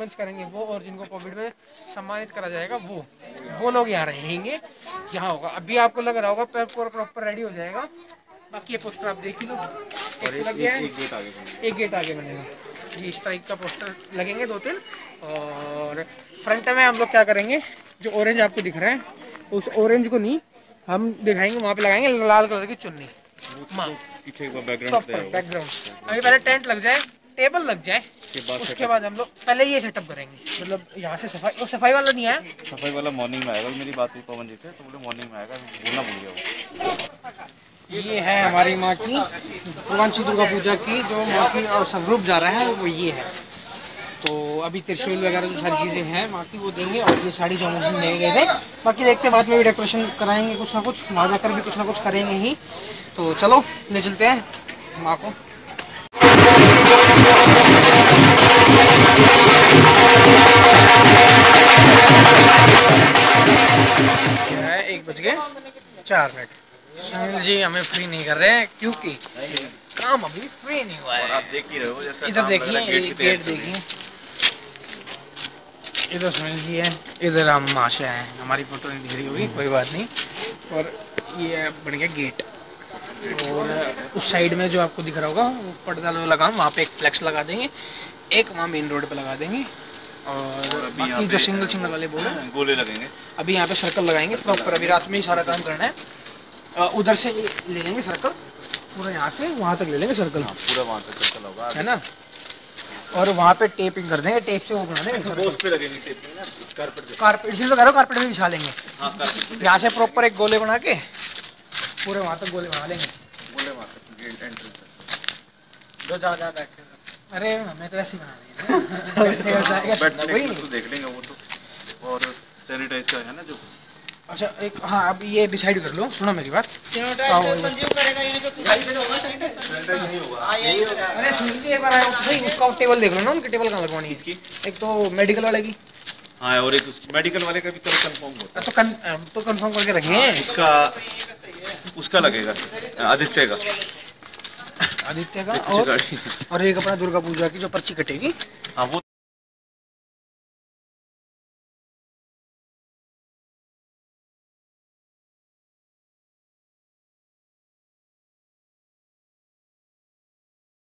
सरपंच करेंगे वो, और जिनको कोविड में सम्मानित करा जाएगा वो लोग यहाँ रहेंगे, यहाँ होगा। अभी आपको लग रहा होगा प्रॉपर रेडी हो जाएगा। बाकी ये पोस्टर आप देख ही लो, एक गेट आगे बनेगा। ये स्ट्राइक का पोस्टर लगेंगे 2-3। और फ्रंट में हम लोग क्या करेंगे, जो ऑरेंज आपको दिख रहा है उस ऑरेंज को नहीं हम दिखाएंगे, वहाँ पे लगाएंगे लाल कलर की चुन्नी। पीछे बैकग्राउंड। अभी पहले टेंट लग जाए, टेबल लग जाए, उसके बाद हम लोग पहले ये सेटअप करेंगे। मतलब यहाँ से सफाई वाला नहीं आया, सफाई वाला मॉर्निंग में आएगा। मेरी बात हुई पवन जी से तो बोले मॉर्निंग में आएगा, बोलना भूल गया। ये है हमारी माँ की पूर्वांची दुर्गा पूजा की जो माँ की और स्वरूप जा रहा है वो ये है। तो अभी त्रिशूल वगैरह जो सारी चीज़ें हैं माँ की वो देंगे, और ये साड़ी जो मुझे ले गए थे। बाकी देखते बाद में भी डेकोरेशन कराएंगे कुछ ना कुछ, वहाँ जाकर भी कुछ ना कुछ करेंगे ही। तो चलो ले चलते हैं माँ को। है 1:04। सुनील जी हमें फ्री नहीं कर रहे हैं क्योंकि काम अभी फ्री नहीं हुआ है। आप देख ही रहे हो, जैसा इधर देखिए, गेट देखिए, इधर सुनील जी है, इधर हम माशा है। हमारी फोटो नहीं दिख रही होगी, कोई बात नहीं। और ये बन गया गेट। और उस साइड में जो आपको दिख रहा होगा वो पर्दा लगा, वहाँ पे एक फ्लेक्स लगा देंगे, एक वहाँ मेन रोड पे लगा देंगे। और बाकी जो सिंगल वाले बोर्ड है गोले लगेंगे। अभी यहाँ पे सर्कल लगाएंगे प्रॉपर। अभी रात में ही सारा काम करना है। उधर से ले लेंगे सर्कल, पूरा यहाँ से वहाँ तक ले लेंगे सर्कल। पूरा वहाँ तक सर्कल होगा, है ना। और वहाँ पे टेपिंग कर देंगे, टेप से वो बना देंगे, उस पे लगेंगे टेपिंग ना, कारपेट इसी तो कह रहा हूँ, कारपेट में बिछा लेंगे। यहाँ से प्रॉपर एक गोले बना के पूरे वहाँ तक गोले बना लेंगे। गोले वहाँ तक गेट एंट्रेंस जो जहाँ बैठे। अरे हमें तो ऐसे ही बना देंगे, तो देख लेंगे वो तो। और सैनिटाइज का है ना जो। अच्छा एक, हाँ अब ये डिसाइड कर लो, सुनो मेरी बात। अरे सुनिए एक बार आया भाई, उसका टेबल देख लो ना, उनकी टेबल कहाँ लगवानी है इसकी। एक तो मेडिकल वाले की, हाँ, और एक मेडिकल वाले का भी कल कंफर्म होता है। तो कंफर्म करके रखिए। उसका लगेगा आदित्य का और एक अपना दुर्गा पूजा की जो पर्ची कटेगी, हाँ वो